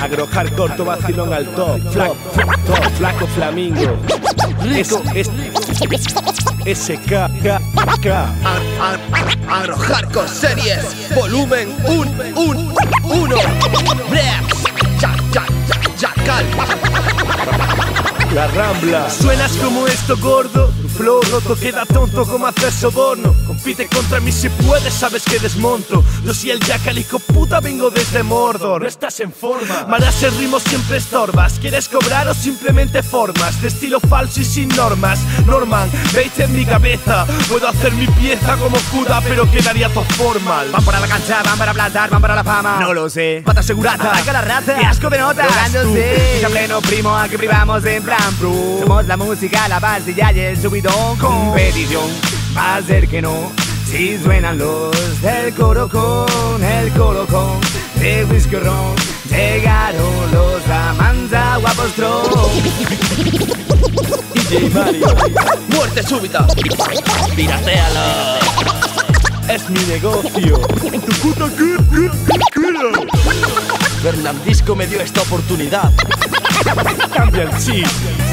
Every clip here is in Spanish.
agro, hardcore, to vacilón al top. Flaco flamingo. Eso es SK. Agro Hardcore Series, volumen 1. Jackal. La Rambla. Suenas como esto, gordo. Tu flow roto queda tonto como hacer soborno. Compite contra mí si puedes, sabes que desmonto. Yo soy el Jackal, hijo puta, vengo desde Mordor. No estás en forma. Maras el ritmo siempre estorbas. ¿Quieres cobrar o simplemente formas? De estilo falso y sin normas. Norman, veis en mi cabeza. Puedo hacer mi pieza como Kuda, pero quedaría todo formal. Van para la cancha, van para plantar, van para la fama. No lo sé. Pata asegurada, ataca la raza. Qué asco de notas. Drogándose. En pleno primo, aquí privamos en plan pro. Somos la música, la pastilla y el subidón. Competición, va a ser que no. Si suenan los del coro con el colocón de whisky ron, llegaron los Amanza guapos tron. DJ Mario. Muerte súbita. Piratealo. Es mi negocio. Tu puta culo. Fernandisco me dio esta oportunidad. Cambia el chip.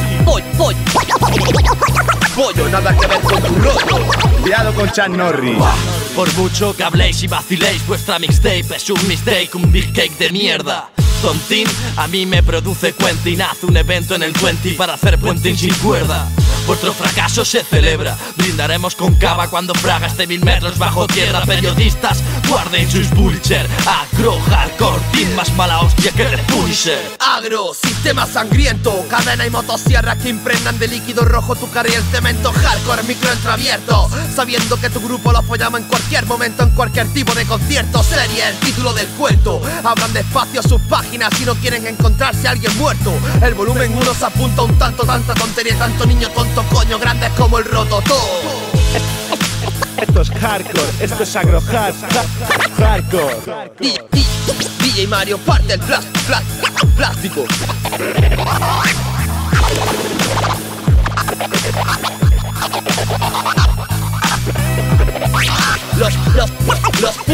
Pollo, nada que ver con tu rollo. Cuidado con Chan Norris. Por mucho que habléis y vaciléis, vuestra mixtape es un mistake, un big cake de mierda. Tontín, a mí me produce Quentin. Haz un evento en el 20 para hacer puenting sin cuerda. Vuestro fracaso se celebra. Brindaremos con cava cuando Fraga esté 1000 metros bajo tierra. Periodistas, guarden sus Pulitzer. Agro, hardcore, team más mala hostia que The Punisher. Agro, sistema sangriento. Cadena y motosierra que impregnan de líquido rojo tu cara y el cemento. Hardcore, micro entreabierto. Sabiendo que tu grupo lo apoyamos en cualquier momento, en cualquier tipo de concierto. Serie, el título del cuento. Abran despacio sus páginas si no quieren encontrarse a alguien muerto. El volumen 1 se apunta un tanto, tanta tontería, tanto niño tonto, coño, grandes como el rototo. Esto es hardcore, esto es agro hardcore. DJ Mario parte el plástico. Los